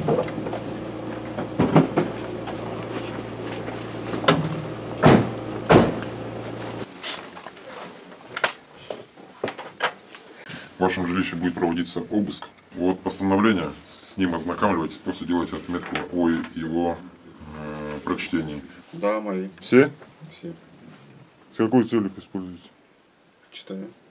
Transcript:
В вашем жилище будет проводиться обыск. Вот постановление, с ним ознакомливайтесь, после делайте отметку о его прочтении. Да, мои. Все? Все. С какой целью их используете? Читаю.